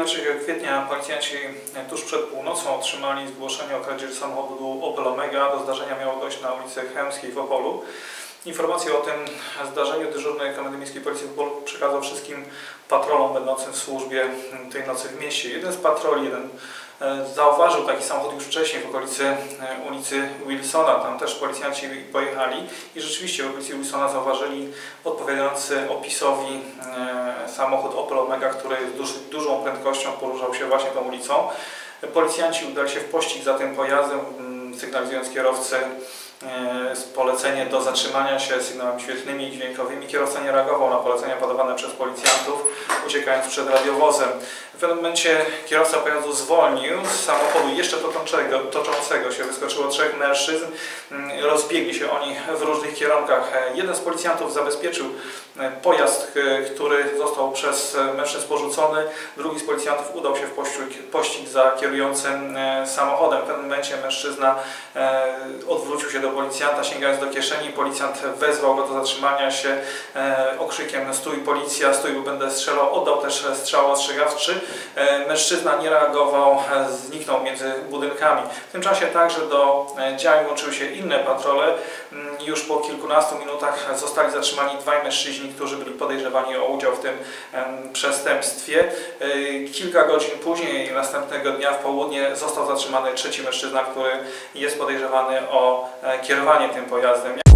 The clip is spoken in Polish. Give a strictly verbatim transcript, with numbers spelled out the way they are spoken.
drugiego trzeciego kwietnia policjanci tuż przed północą otrzymali zgłoszenie o kradzieży samochodu Opel Omega. Do zdarzenia miało dojść na ulicy Chełmskiej w Opolu. Informację o tym zdarzeniu dyżurny Komendy Miejskiej Policji w Opolu przekazał wszystkim patrolom będącym w służbie tej nocy w mieście. Jeden z patroli, jeden zauważył taki samochód już wcześniej w okolicy ulicy Wilsona. Tam też policjanci pojechali i rzeczywiście w ulicy Wilsona zauważyli odpowiadający opisowi samochód Opel Omega, który z duży, dużą prędkością poruszał się właśnie tą ulicą. Policjanci udali się w pościg za tym pojazdem, sygnalizując kierowcy polecenie do zatrzymania się sygnałami świetlnymi i dźwiękowymi. Kierowca nie reagował na polecenia podawane przez policjantów, uciekając przed radiowozem. W pewnym momencie kierowca pojazdu zwolnił. Z samochodu jeszcze toczącego, toczącego się wyskoczyło trzech mężczyzn. Rozbiegli się oni w różnych kierunkach. Jeden z policjantów zabezpieczył pojazd, który został przez mężczyzn porzucony. Drugi z policjantów udał się w pościg, pościg za kierującym samochodem. W pewnym momencie mężczyzna odwrócił się do policjanta, sięgając do kieszeni. Policjant wezwał go do zatrzymania się e, okrzykiem: stój policja, stój, bo będę strzelał. Oddał też strzał ostrzegawczy. E, mężczyzna nie reagował, e, zniknął między budynkami. W tym czasie także do e, działań łączyły się inne patrole. Mm, już po kilkunastu minutach zostali zatrzymani dwaj mężczyźni, którzy byli podejrzewani o udział w tym e, przestępstwie. E, kilka godzin później, następnego dnia w południe, został zatrzymany trzeci mężczyzna, który jest podejrzewany o kierowanie tym pojazdem.